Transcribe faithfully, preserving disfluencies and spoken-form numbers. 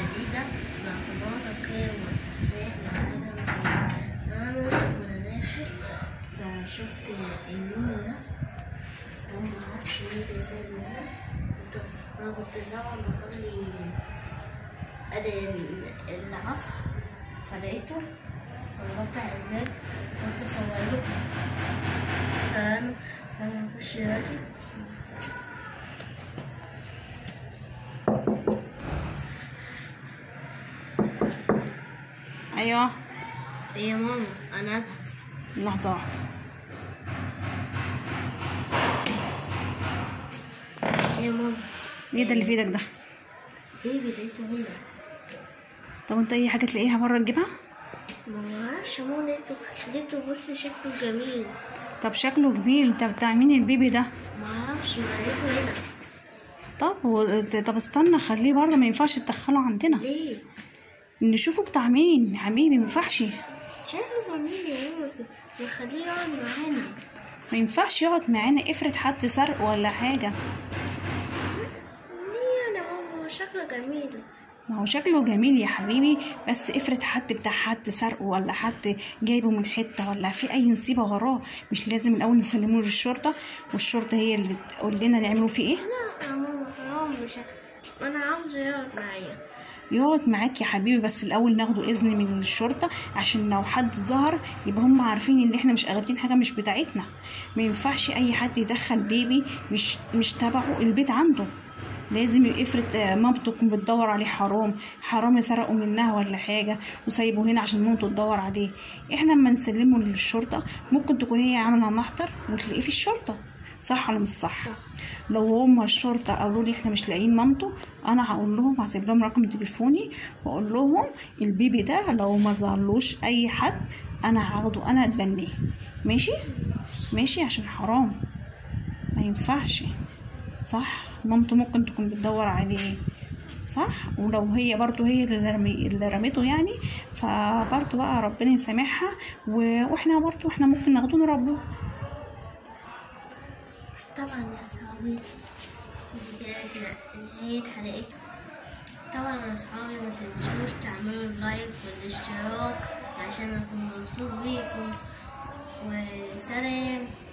جديدة مع بابا كده نعمل وانا داخل، فشفت النور ده طبعا معرفش مين ازاي ده. انا كنت طبعا بصلي العصر فلقيته ورفع الباب قلت اصوره، فانا فانا هخش دلوقتي. ايوه يا ماما انا لحظة واحدة. يا ماما ايه ده اللي في ايدك ده؟ بيبي لقيته هنا. طب انت اي حاجة تلاقيها بره تجيبها؟ ما اعرفش يا ماما، لقيته لقيته بص شكله جميل. طب شكله جميل، انت بتاع مين البيبي ده؟ ما اعرفش لقيته هنا. طب و... طب استنى خليه بره، ما ينفعش تدخله عندنا. ليه؟ نشوفه بتاع مين يا حبيبي، ما ينفعش. شكله جميل يا ماما، نخليه يقعد معانا. ما ينفعش يقعد معانا، افرض حد سرق ولا حاجة. ليه يا ماما؟ شكله جميل. ما هو شكله جميل يا حبيبي، بس افرض حد بتاع حد سرقه ولا حد جايبه من حته ولا في اي نصيبه وراه، مش لازم الاول نسلمه للشرطه والشرطه هي اللي تقول لنا نعمله فيه ايه؟ لا يا ماما حرام، مش انا عاوزه يقعد معايا. يقعد معاك يا حبيبي، بس الاول ناخده اذن من الشرطه عشان لو حد ظهر يبقى هم عارفين ان احنا مش اخدين حاجه مش بتاعتنا. ما ينفعش اي حد يدخل بيبي مش مش تبعه البيت عنده. لازم افرض مامته تكون بتدور عليه، حرام حرام يسرقوا منها ولا حاجه وسايبه هنا عشان مامته تدور عليه. احنا اما نسلمه للشرطه ممكن تكون هي عامله محضر وتلاقيه في الشرطه، صح ولا مش صح؟ صح. لو هم الشرطه قالوا لي احنا مش لاقيين مامته، انا هقول لهم، هسيب لهم رقم تليفوني واقول لهم البيبي ده لو ما ظهرلوش اي حد انا هاخده انا اتبنيه. ماشي ماشي، عشان حرام ما ينفعش، صح؟ مامته ممكن تكون بتدور عليه، صح؟ ولو هي برضو هي اللي, رمي اللي رميته يعني، فبرضو بقى ربنا يسامحها، واحنا برضو احنا ممكن ناخده نربيه. طبعا يا صحابي دي كانت نهاية حلقتنا. طبعا يا صحابي ما تنسوش تعملوا اللايك والاشتراك عشان اكون مبسوط بيكم، وسلام.